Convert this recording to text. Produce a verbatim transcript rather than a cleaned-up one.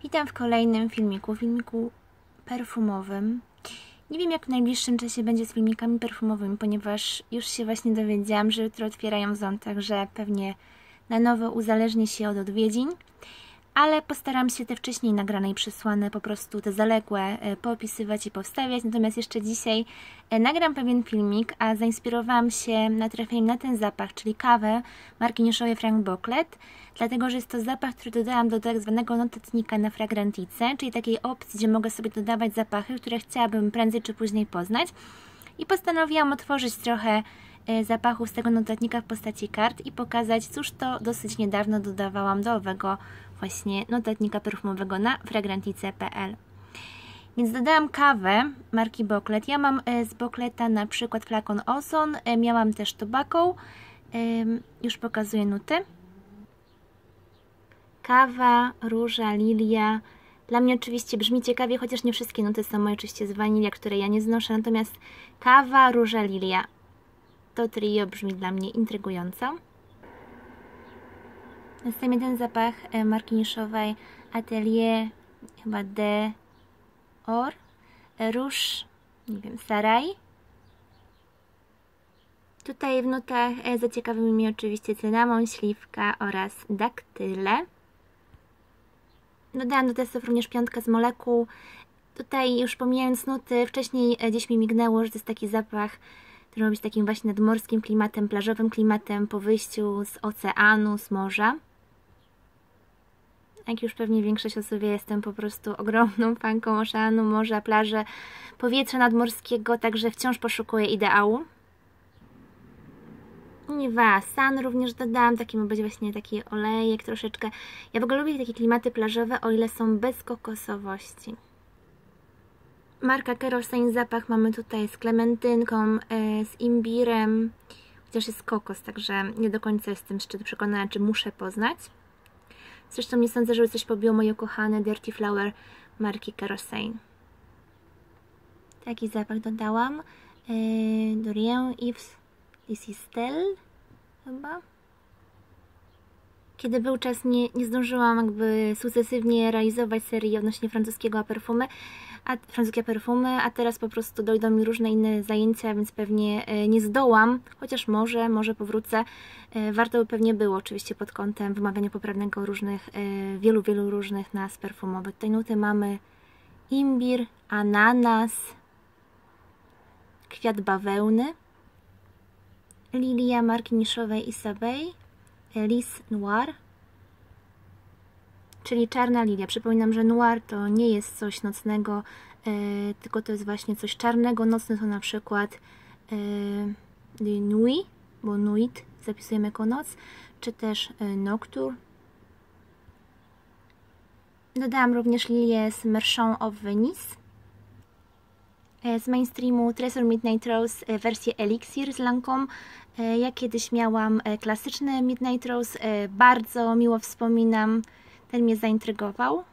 Witam w kolejnym filmiku, filmiku perfumowym. Nie wiem, jak w najbliższym czasie będzie z filmikami perfumowymi, ponieważ już się właśnie dowiedziałam, że jutro otwierają Ozon, także pewnie na nowo uzależnię się od odwiedzin. Ale postaram się te wcześniej nagrane i przesłane, po prostu te zaległe, poopisywać i powstawiać. Natomiast jeszcze dzisiaj nagram pewien filmik, a zainspirowałam się natrafieniem na ten zapach, czyli kawę marki niszowej Frank Boclet, dlatego że jest to zapach, który dodałam do tak zwanego notatnika na Fragrantice, czyli takiej opcji, gdzie mogę sobie dodawać zapachy, które chciałabym prędzej czy później poznać. I postanowiłam otworzyć trochę zapachów z tego notatnika w postaci kart i pokazać, cóż to dosyć niedawno dodawałam do owego właśnie notatnika perfumowego na fragrantice kropka p l. Więc dodałam kawę marki Boclet. Ja mam z Bocleta na przykład flakon Ozon, miałam też tobacco, już pokazuję nuty. Kawa, róża, lilia. Dla mnie oczywiście brzmi ciekawie, chociaż nie wszystkie nuty są moje oczywiście z wanilia, które ja nie znoszę, natomiast kawa, róża, lilia. To trio brzmi dla mnie intrygująco. Następnie ten zapach marki niszowej Atelier, chyba D'Or, róż, nie wiem, Sarai. Tutaj w nutach zaciekawiły mnie oczywiście cynamon, śliwka oraz daktyle. Dodałam do testów również piątkę z molekuł. Tutaj już pomijając nuty, wcześniej gdzieś mi mignęło, że to jest taki zapach, który ma być takim właśnie nadmorskim klimatem, plażowym klimatem po wyjściu z oceanu, z morza. Jak już pewnie większość osób wie, jestem po prostu ogromną fanką oceanu, morza, plaży, powietrza nadmorskiego, także wciąż poszukuję ideału. Niva Sun również dodałam, taki ma być właśnie taki olejek troszeczkę. Ja w ogóle lubię takie klimaty plażowe, o ile są bez kokosowości. Marka Kerosene zapach mamy tutaj z klementynką, z imbirem, chociaż jest kokos, także nie do końca jestem szczyt przekonana, czy muszę poznać. Zresztą nie sądzę, żeby coś pobiło moje ukochane Dirty Flower marki Kerosene. Taki zapach dodałam. Dorian Yves Lisistel chyba. Kiedy był czas, nie, nie zdążyłam jakby sukcesywnie realizować serii odnośnie francuskiego perfumy, a, francuskiej perfumy, a teraz po prostu dojdą mi różne inne zajęcia, więc pewnie nie zdołam, chociaż może, może powrócę. Warto by pewnie było, oczywiście pod kątem wymagania poprawnego różnych, wielu, wielu różnych nazw perfumowych. Tutaj nuty mamy imbir, ananas, kwiat bawełny, lilia marki niszowej Isabelle, Lis Noir, czyli czarna lilia. Przypominam, że noir to nie jest coś nocnego, yy, tylko to jest właśnie coś czarnego. Nocne to na przykład yy, de nuit, bo nuit zapisujemy jako noc, czy też yy, nocturne. Dodałam również lilię z Merchant of Venice. Z mainstreamu Treasure Midnight Rose wersję Elixir z Lancôme. Ja kiedyś miałam klasyczny Midnight Rose, bardzo miło wspominam, ten mnie zaintrygował.